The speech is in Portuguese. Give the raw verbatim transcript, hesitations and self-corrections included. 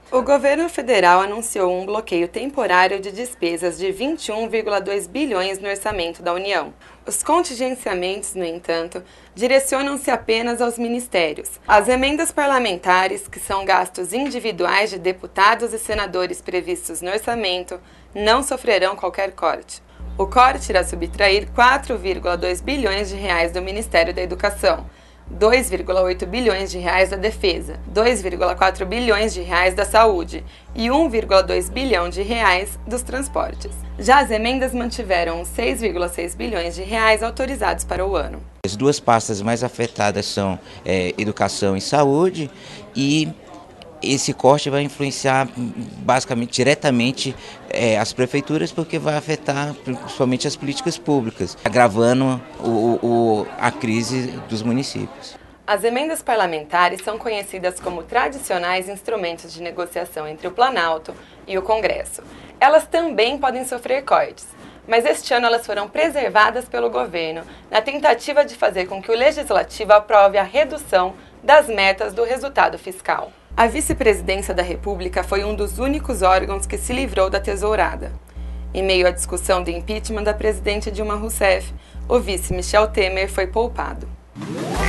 O governo federal anunciou um bloqueio temporário de despesas de vinte e um vírgula dois bilhões no orçamento da União. Os contingenciamentos, no entanto, direcionam-se apenas aos ministérios. As emendas parlamentares, que são gastos individuais de deputados e senadores previstos no orçamento, não sofrerão qualquer corte. O corte irá subtrair quatro vírgula dois bilhões de reais do Ministério da Educação, dois vírgula oito bilhões de reais da Defesa, dois vírgula quatro bilhões de reais da Saúde e um vírgula dois bilhão de reais dos transportes. Já as emendas mantiveram os seis vírgula seis bilhões de reais autorizados para o ano. As duas pastas mais afetadas são é, educação e saúde, e esse corte vai influenciar basicamente diretamente é, as prefeituras, porque vai afetar principalmente as políticas públicas, agravando o, o, a crise dos municípios. As emendas parlamentares são conhecidas como tradicionais instrumentos de negociação entre o Planalto e o Congresso. Elas também podem sofrer cortes, mas este ano elas foram preservadas pelo governo na tentativa de fazer com que o Legislativo aprove a redução das metas do resultado fiscal. A Vice-Presidência da República foi um dos únicos órgãos que se livrou da tesourada. Em meio à discussão do impeachment da presidente Dilma Rousseff, o vice Michel Temer foi poupado.